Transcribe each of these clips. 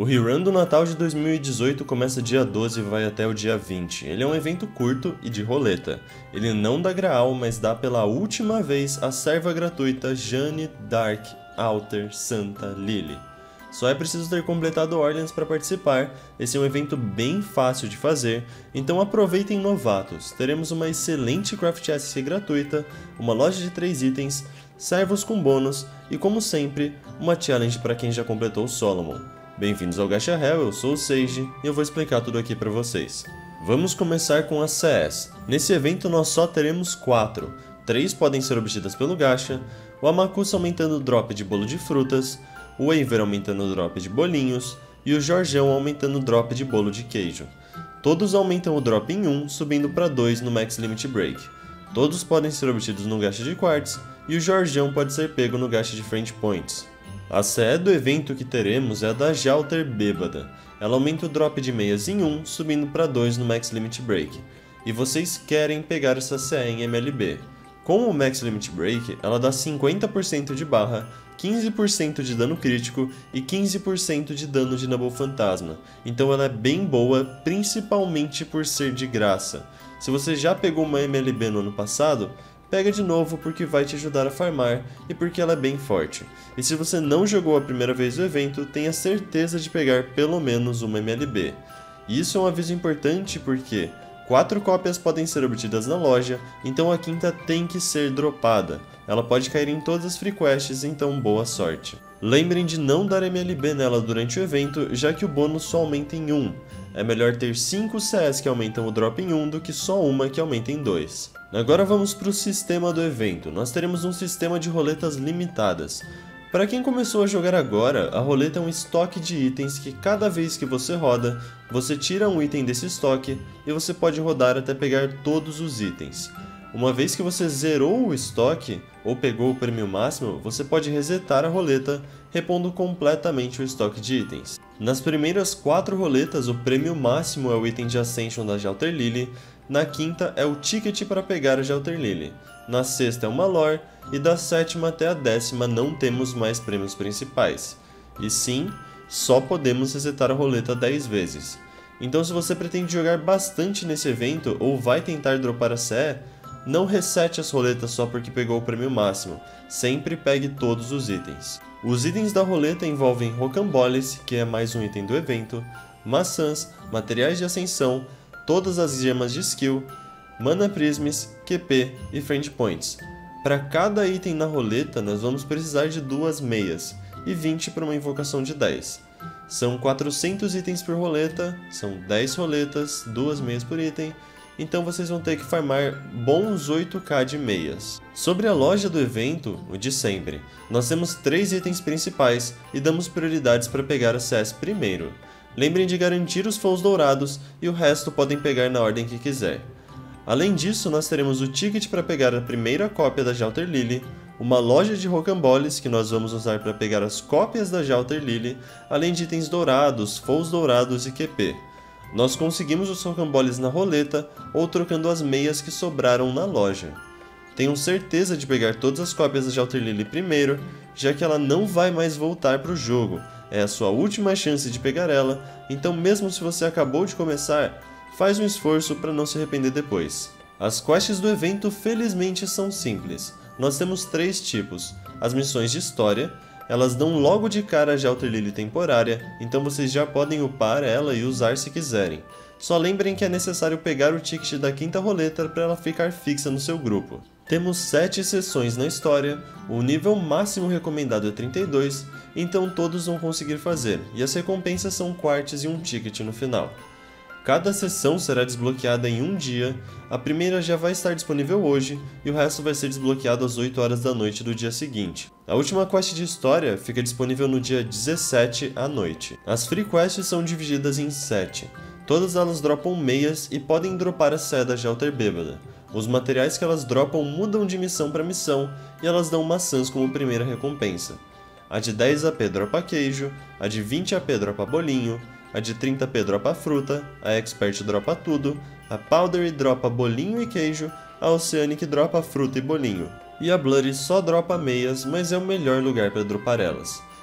O Rerun do Natal de 2018 começa dia 12 e vai até o dia 20. Ele é um evento curto e de roleta. Ele não dá Graal, mas dá pela última vez a serva gratuita Jeanne d'Arc Alter Santa Lily. Só é preciso ter completado Orleans para participar. Esse é um evento bem fácil de fazer, então aproveitem novatos. Teremos uma excelente Craft Chest gratuita, uma loja de 3 itens, servos com bônus e, como sempre, uma challenge para quem já completou o Solomon. Bem-vindos ao Gacha Hell, eu sou o Seiji e eu vou explicar tudo aqui para vocês. Vamos começar com a CS. Nesse evento nós só teremos 4. 3 podem ser obtidas pelo Gacha, o Amakusa aumentando o drop de bolo de frutas, o Waver aumentando o drop de bolinhos e o Jorjão aumentando o drop de bolo de queijo. Todos aumentam o drop em 1, subindo para 2 no Max Limit Break. Todos podem ser obtidos no Gacha de Quartz e o Jorjão pode ser pego no Gacha de Friend Points. A CE do evento que teremos é a da Jalter Bêbada. Ela aumenta o drop de meias em 1, subindo para 2 no Max Limit Break. E vocês querem pegar essa CE em MLB. Com o Max Limit Break, ela dá 50% de barra, 15% de dano crítico e 15% de dano de Nubble Fantasma. Então ela é bem boa, principalmente por ser de graça. Se você já pegou uma MLB no ano passado, pega de novo porque vai te ajudar a farmar e porque ela é bem forte. E se você não jogou a primeira vez do evento, tenha certeza de pegar pelo menos uma MLB. E isso é um aviso importante porque 4 cópias podem ser obtidas na loja, então a quinta tem que ser dropada. Ela pode cair em todas as free quests, então boa sorte. Lembrem de não dar MLB nela durante o evento, já que o bônus só aumenta em 1. É melhor ter 5 CS que aumentam o drop em 1 do que só uma que aumenta em 2. Agora vamos para o sistema do evento. Nós teremos um sistema de roletas limitadas. Para quem começou a jogar agora, a roleta é um estoque de itens que cada vez que você roda, você tira um item desse estoque e você pode rodar até pegar todos os itens. Uma vez que você zerou o estoque ou pegou o prêmio máximo, você pode resetar a roleta, repondo completamente o estoque de itens. Nas primeiras 4 roletas, o prêmio máximo é o item de Ascension da Jalter Lily, na quinta é o ticket para pegar a Jalter Lily, na sexta é uma lore e da 7ª até a 10ª não temos mais prêmios principais. E sim, só podemos resetar a roleta 10 vezes. Então se você pretende jogar bastante nesse evento ou vai tentar dropar a CE, não resete as roletas só porque pegou o prêmio máximo, sempre pegue todos os itens. Os itens da roleta envolvem Rocamboles, que é mais um item do evento, maçãs, materiais de ascensão, todas as gemas de skill, Mana Prisms, QP e Friend Points. Para cada item na roleta nós vamos precisar de 2 meias e 20 para uma invocação de 10. São 400 itens por roleta, são 10 roletas, 2 meias por item, então vocês vão ter que farmar bons 8k de meias. Sobre a loja do evento, o de sempre, nós temos 3 itens principais e damos prioridades para pegar a CS primeiro. Lembrem de garantir os Fãs Dourados e o resto podem pegar na ordem que quiser. Além disso, nós teremos o ticket para pegar a primeira cópia da Jalter Lily, uma loja de Rocamboles que nós vamos usar para pegar as cópias da Jalter Lily, além de itens dourados, Fãs Dourados e QP. Nós conseguimos os Rocamboles na roleta ou trocando as meias que sobraram na loja. Tenham certeza de pegar todas as cópias da Jalter Lily primeiro, já que ela não vai mais voltar para o jogo. É a sua última chance de pegar ela, então mesmo se você acabou de começar, faz um esforço para não se arrepender depois. As quests do evento felizmente são simples. Nós temos 3 tipos. As missões de história, elas dão logo de cara a Jalter Lily temporária, então vocês já podem upar ela e usar se quiserem. Só lembrem que é necessário pegar o ticket da 5ª roleta para ela ficar fixa no seu grupo. Temos 7 sessões na história, o nível máximo recomendado é 32, então todos vão conseguir fazer, e as recompensas são quartz e um ticket no final. Cada sessão será desbloqueada em um dia, a primeira já vai estar disponível hoje, e o resto vai ser desbloqueado às 8 horas da noite do dia seguinte. A última quest de história fica disponível no dia 17 à noite. As free quests são divididas em 7. Todas elas dropam meias e podem dropar a CE da Jalter Bêbada. Os materiais que elas dropam mudam de missão para missão e elas dão maçãs como primeira recompensa. A de 10 AP dropa queijo, a de 20 AP dropa bolinho, a de 30 AP dropa fruta, a Expert dropa tudo, a Powdery dropa bolinho e queijo, a Oceanic dropa fruta e bolinho. E a Bloody só dropa meias, mas é o melhor lugar para dropar elas.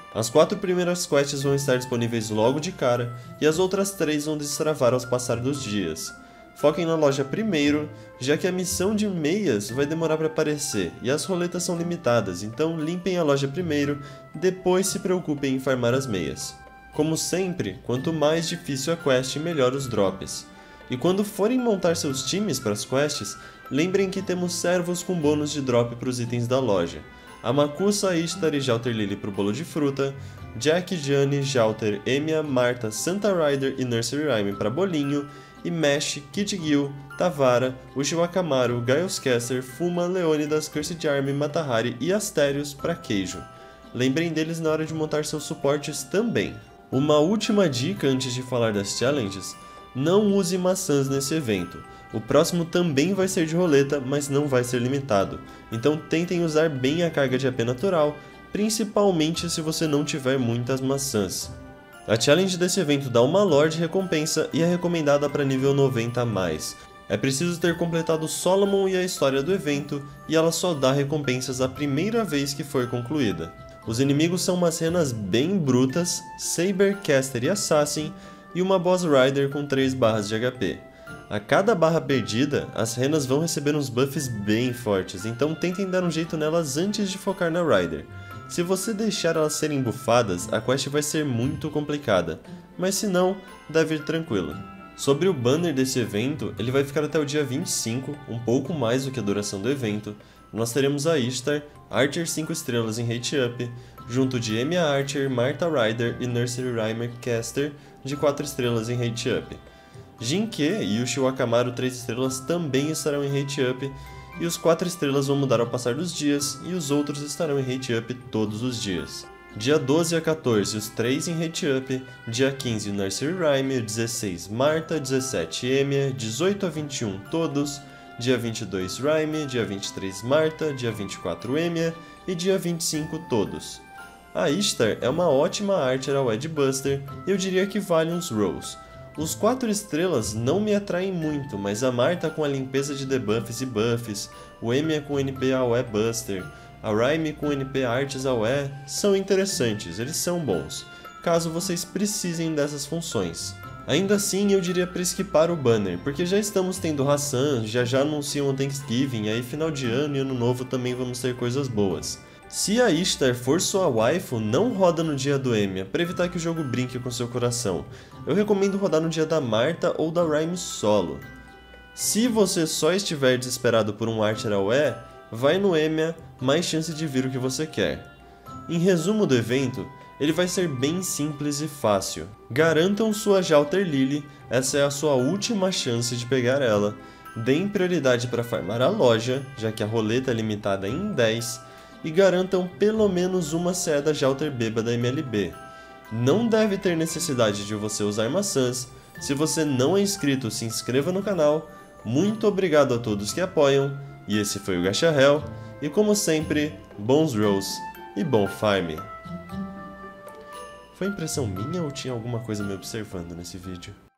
As 4 primeiras quests vão estar disponíveis logo de cara, e as outras 3 vão destravar ao passar dos dias. Foquem na loja primeiro, já que a missão de meias vai demorar para aparecer, e as roletas são limitadas, então limpem a loja primeiro, depois se preocupem em farmar as meias. Como sempre, quanto mais difícil a quest, melhor os drops. E quando forem montar seus times para as quests, lembrem que temos servos com bônus de drop para os itens da loja. Amakusa, Ishtar e Jalter Lily para o bolo de fruta, Jack, Jane, Jalter, Emiya, Marta, Santa Ryder e Nursery Rhyme para bolinho, e Mesh, Kid Gil, Tavara, Uchiwakamaru, Gaioscaster, Fuma, Leônidas, Cursed Army, Matahari e Asterios para queijo. Lembrem deles na hora de montar seus suportes também. Uma última dica antes de falar das challenges: não use maçãs nesse evento. O próximo também vai ser de roleta, mas não vai ser limitado, então tentem usar bem a carga de AP natural, principalmente se você não tiver muitas maçãs. A challenge desse evento dá uma lore de recompensa e é recomendada para nível 90 a mais. É preciso ter completado Solomon e a história do evento, e ela só dá recompensas a primeira vez que for concluída. Os inimigos são umas renas bem brutas, Saber, Caster e Assassin, e uma Boss Rider com 3 barras de HP. A cada barra perdida, as renas vão receber uns buffs bem fortes, então tentem dar um jeito nelas antes de focar na Rider. Se você deixar elas serem bufadas, a quest vai ser muito complicada, mas se não, deve ir tranquilo. Sobre o banner desse evento, ele vai ficar até o dia 25, um pouco mais do que a duração do evento. Nós teremos a Ishtar, Archer 5 estrelas em Hate Up, junto de Emiya Archer, Marta Ryder e Nursery Rhyme Caster de 4 estrelas em Hate Up. Jinke e Uchiwakamaru 3 estrelas também estarão em Hate Up, e os 4 estrelas vão mudar ao passar dos dias, e os outros estarão em Hate Up todos os dias. Dia 12 a 14, os 3 em Hate Up, dia 15 Nursery Rhyme, 16 Marta, 17 Emiya, 18 a 21 todos, dia 22 Rhyme, dia 23 Marta, dia 24 Emiya e dia 25 todos. A Ishtar é uma ótima Archer ao Edgebuster e eu diria que vale uns rolls. Os 4 estrelas não me atraem muito, mas a Marta com a limpeza de debuffs e buffs, o Emiya com NP AOE Buster, a Rhyme com NP Artes AOE são interessantes, eles são bons, caso vocês precisem dessas funções. Ainda assim, eu diria para skipar o banner, porque já estamos tendo Hassan, já anunciam o Thanksgiving, aí final de ano e ano novo também vamos ter coisas boas. Se a Ishtar for sua waifu, não roda no dia do Emiya, para evitar que o jogo brinque com seu coração. Eu recomendo rodar no dia da Marta ou da Rhyme solo. Se você só estiver desesperado por um Archer AOE, vai no Emiya, mais chance de vir o que você quer. Em resumo do evento, ele vai ser bem simples e fácil. Garantam sua Jalter Lily, essa é a sua última chance de pegar ela. Deem prioridade para farmar a loja, já que a roleta é limitada em 10, e garantam pelo menos uma seda Jalter Beba da MLB. Não deve ter necessidade de você usar maçãs. Se você não é inscrito, se inscreva no canal. Muito obrigado a todos que apoiam, e esse foi o Gacha Hell, e como sempre, bons rolls e bom farm. Foi impressão minha ou tinha alguma coisa me observando nesse vídeo?